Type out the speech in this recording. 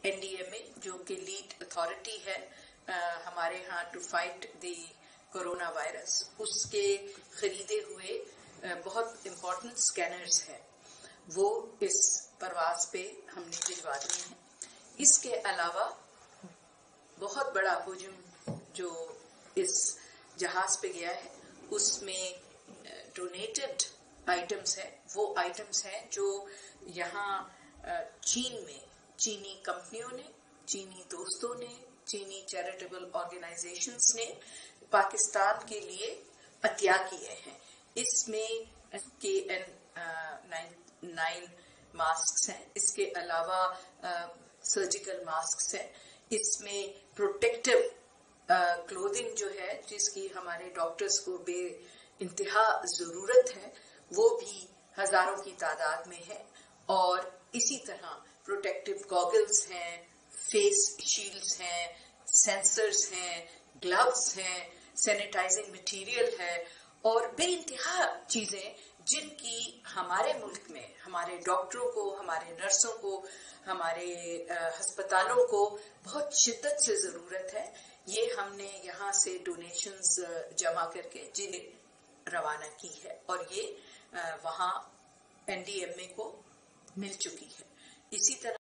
NDMA जो कि lead authority है हमारे यहाँ to fight the corona virus, उसके खरीदे हुए बहुत इम्पोर्टेंट स्कैनर्स हैं, वो इस परवाज पे हमने भिजवा दिए हैं। इसके अलावा बहुत बड़ा हुजूम जो इस जहाज पे गया है उसमें डोनेटेड आइटम्स हैं, वो आइटम्स हैं जो यहाँ चीन में चीनी कंपनियों ने, चीनी दोस्तों ने, चीनी चैरिटेबल ऑर्गेनाइजेशंस ने पाकिस्तान के लिए अतिया किए हैं। इसमें KN9 मास्क हैं, इसके अलावा सर्जिकल मास्क हैं, इसमें प्रोटेक्टिव क्लोथिंग जो है जिसकी हमारे डॉक्टर्स को बे इंतहा जरूरत है, वो भी हजारों की तादाद में है। और इसी तरह प्रोटेक्टिव गॉगल्स हैं, फेस शील्ड्स हैं, सेंसर्स हैं, ग्लव्स हैं, सैनिटाइजिंग मटेरियल है और बेइंतहा चीजें जिनकी हमारे मुल्क में हमारे डॉक्टरों को, हमारे नर्सों को, हमारे अस्पतालों को बहुत शिद्दत से जरूरत है। ये हमने यहाँ से डोनेशंस जमा करके जिन्हें रवाना की है और ये वहाँ NDMA को मिल चुकी है। इसी तरह